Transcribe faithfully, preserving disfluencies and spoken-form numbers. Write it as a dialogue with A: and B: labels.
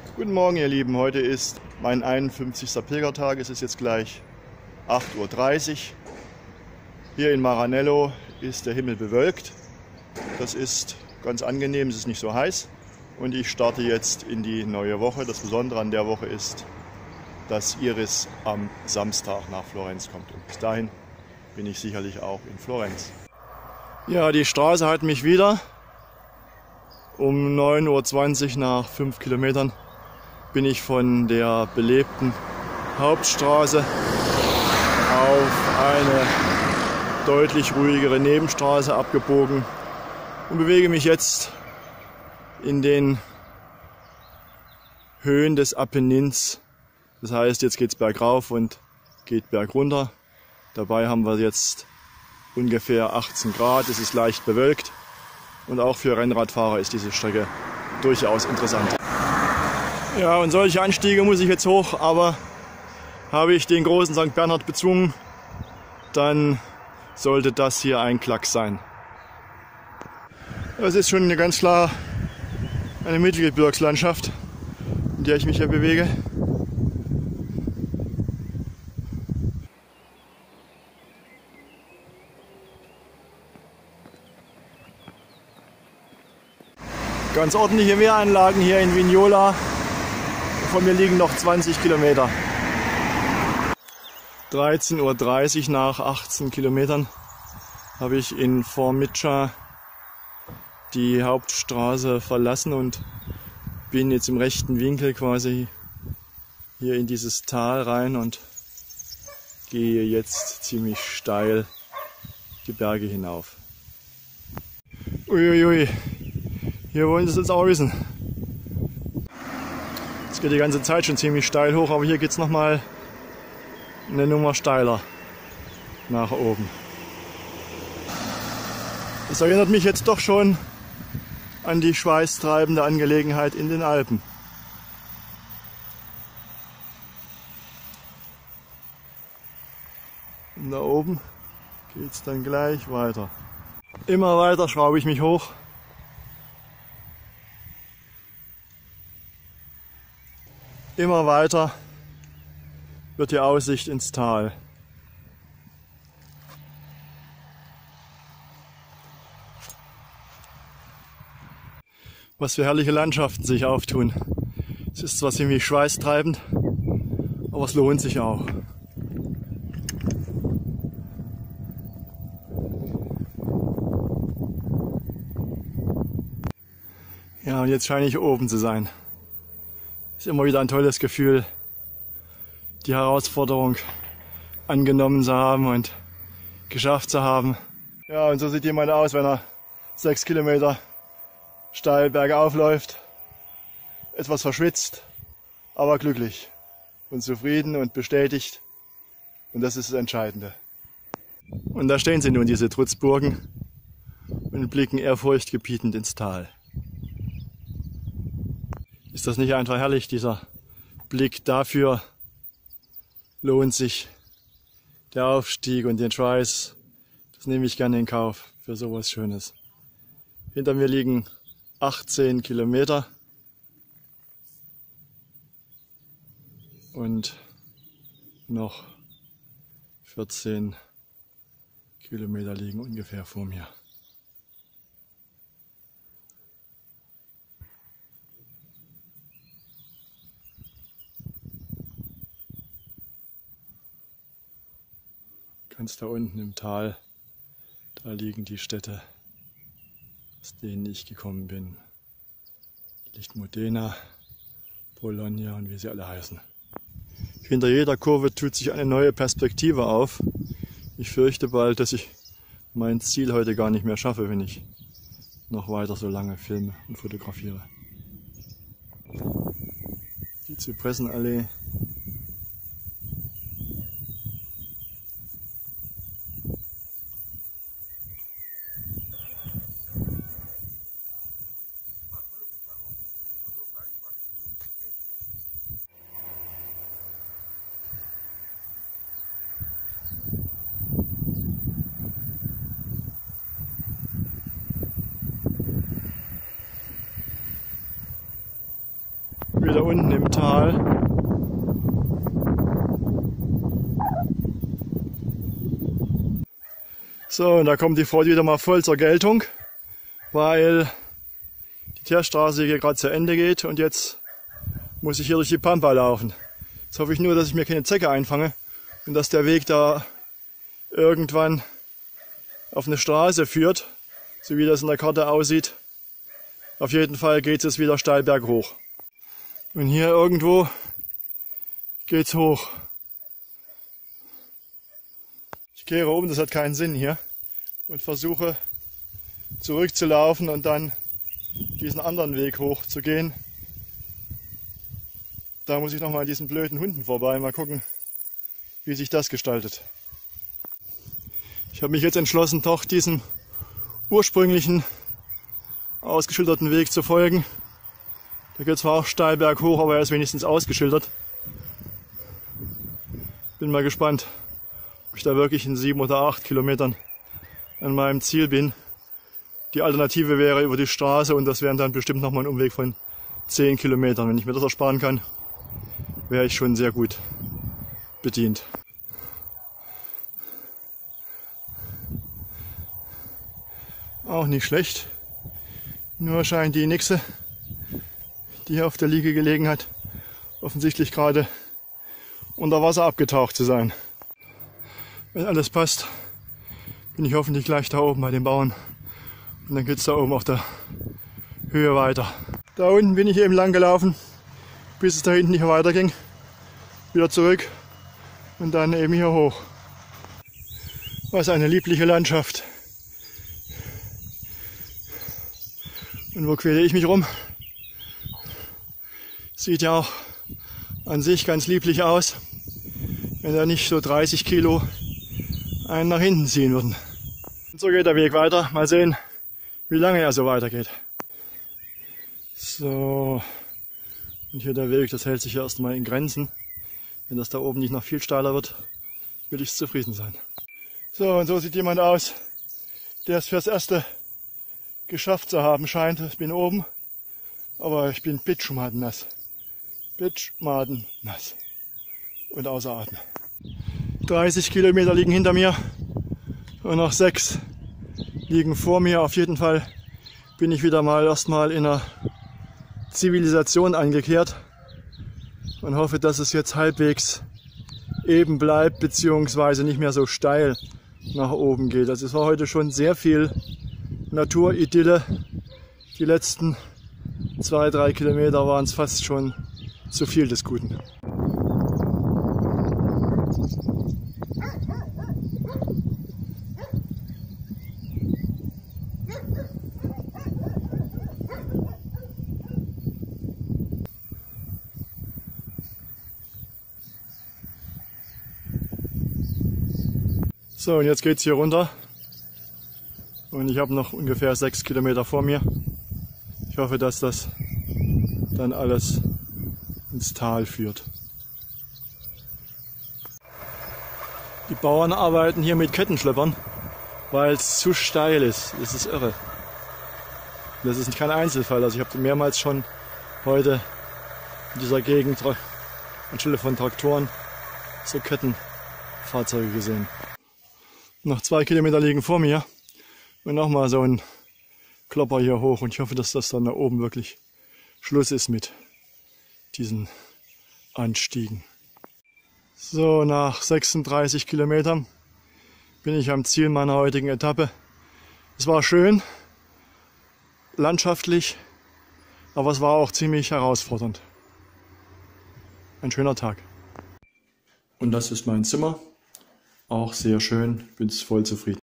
A: Guten Morgen ihr Lieben, heute ist mein einundfünfzigster Pilgertag, es ist jetzt gleich acht Uhr dreißig. Hier in Maranello ist der Himmel bewölkt, das ist ganz angenehm, es ist nicht so heiß und ich starte jetzt in die neue Woche. Das Besondere an der Woche ist, dass Iris am Samstag nach Florenz kommt und bis dahin bin ich sicherlich auch in Florenz. Ja, die Straße hat mich wieder. Um neun Uhr zwanzig nach fünf Kilometern bin ich von der belebten Hauptstraße auf eine deutlich ruhigere Nebenstraße abgebogen und bewege mich jetzt in den Höhen des Apennins. Das heißt, jetzt geht es bergauf und geht bergunter. Dabei haben wir jetzt ungefähr achtzehn Grad, es ist leicht bewölkt und auch für Rennradfahrer ist diese Strecke durchaus interessant. Ja, und solche Anstiege muss ich jetzt hoch, aber habe ich den großen Sankt Bernhard bezwungen, dann sollte das hier ein Klacks sein. Das ist schon eine ganz klar eine Mittelgebirgslandschaft, in der ich mich hier bewege. Ganz ordentliche Wehranlagen hier in Vignola. Von mir liegen noch zwanzig Kilometer. dreizehn Uhr dreißig nach achtzehn Kilometern habe ich in Formiccia die Hauptstraße verlassen und bin jetzt im rechten Winkel quasi hier in dieses Tal rein und gehe jetzt ziemlich steil die Berge hinauf. Uiuiui, hier wollen Sie es jetzt auch wissen. Es geht die ganze Zeit schon ziemlich steil hoch, aber hier geht es nochmal eine Nummer steiler nach oben. Das erinnert mich jetzt doch schon an die schweißtreibende Angelegenheit in den Alpen. Und da oben geht es dann gleich weiter. Immer weiter schraube ich mich hoch. Immer weiter wird die Aussicht ins Tal. Was für herrliche Landschaften sich auftun. Es ist zwar ziemlich schweißtreibend, aber es lohnt sich auch. Ja, und jetzt scheine ich oben zu sein. Ist immer wieder ein tolles Gefühl, die Herausforderung angenommen zu haben und geschafft zu haben. Ja, und so sieht jemand aus, wenn er sechs Kilometer steil bergauf läuft. Etwas verschwitzt, aber glücklich und zufrieden und bestätigt. Und das ist das Entscheidende. Und da stehen sie nun, diese Trutzburgen, und blicken ehrfurchtgebietend ins Tal. Ist das nicht einfach herrlich, dieser Blick? Dafür lohnt sich der Aufstieg und den Schweiß. Das nehme ich gerne in Kauf für sowas Schönes. Hinter mir liegen achtzehn Kilometer und noch vierzehn Kilometer liegen ungefähr vor mir. Ganz da unten im Tal, da liegen die Städte, aus denen ich gekommen bin. Liegt Modena, Bologna und wie sie alle heißen. Hinter jeder Kurve tut sich eine neue Perspektive auf. Ich fürchte bald, dass ich mein Ziel heute gar nicht mehr schaffe, wenn ich noch weiter so lange filme und fotografiere. Die Zypressenallee. wieder unten im Tal. So, und da kommt die Freude wieder mal voll zur Geltung, weil die Teerstraße hier gerade zu Ende geht und jetzt muss ich hier durch die Pampa laufen. Jetzt hoffe ich nur, dass ich mir keine Zecke einfange und dass der Weg da irgendwann auf eine Straße führt, so wie das in der Karte aussieht. Auf jeden Fall geht es wieder steil berghoch. Und hier irgendwo geht's hoch. Ich kehre um, das hat keinen Sinn hier, und versuche zurückzulaufen und dann diesen anderen Weg hoch zu gehen. Da muss ich noch mal an diesen blöden Hunden vorbei, mal gucken, wie sich das gestaltet. Ich habe mich jetzt entschlossen, doch diesem ursprünglichen ausgeschilderten Weg zu folgen. Der geht zwar auch steil berghoch, aber er ist wenigstens ausgeschildert. Bin mal gespannt, ob ich da wirklich in sieben oder acht Kilometern an meinem Ziel bin. Die Alternative wäre über die Straße und das wären dann bestimmt nochmal ein Umweg von zehn Kilometern. Wenn ich mir das ersparen kann, wäre ich schon sehr gut bedient. Auch nicht schlecht. Nur scheint die Nixe, die hier auf der Liege gelegen hat, offensichtlich gerade unter Wasser abgetaucht zu sein. Wenn alles passt, bin ich hoffentlich gleich da oben bei den Bauern. Und dann geht es da oben auf der Höhe weiter. Da unten bin ich eben lang gelaufen, bis es da hinten nicht mehr weiterging. Wieder zurück und dann eben hier hoch. Was eine liebliche Landschaft. Und wo quäle ich mich rum? Sieht ja auch an sich ganz lieblich aus, wenn da nicht so dreißig Kilo einen nach hinten ziehen würden. Und so geht der Weg weiter. Mal sehen, wie lange er so weitergeht. So, und hier der Weg, das hält sich ja erstmal in Grenzen. Wenn das da oben nicht noch viel steiler wird, will ich zufrieden sein. So, und so sieht jemand aus, der es fürs Erste geschafft zu haben scheint. Ich bin oben, aber ich bin pitschmadennass. Pitschmadennass. Und außer Atem. dreißig Kilometer liegen hinter mir und noch sechs liegen vor mir. Auf jeden Fall bin ich wieder mal erstmal in einer Zivilisation eingekehrt und hoffe, dass es jetzt halbwegs eben bleibt, beziehungsweise nicht mehr so steil nach oben geht. Also es war heute schon sehr viel Naturidylle. Die letzten zwei, drei Kilometer waren es fast schon zu viel des Guten. So, und jetzt geht's hier runter. Und ich habe noch ungefähr sechs Kilometer vor mir. Ich hoffe, dass das dann alles ins Tal führt. Die Bauern arbeiten hier mit Kettenschleppern, weil es zu steil ist. Das ist irre. Das ist kein Einzelfall. Also ich habe mehrmals schon heute in dieser Gegend anstelle von Traktoren so Kettenfahrzeuge gesehen. Noch zwei Kilometer liegen vor mir und nochmal so ein Klopper hier hoch. Und ich hoffe, dass das dann da oben wirklich Schluss ist mit diesen Anstiegen. So, nach sechsunddreißig Kilometern bin ich am Ziel meiner heutigen Etappe. Es war schön, landschaftlich, aber es war auch ziemlich herausfordernd. Ein schöner Tag. Und das ist mein Zimmer. Auch sehr schön, bin voll zufrieden.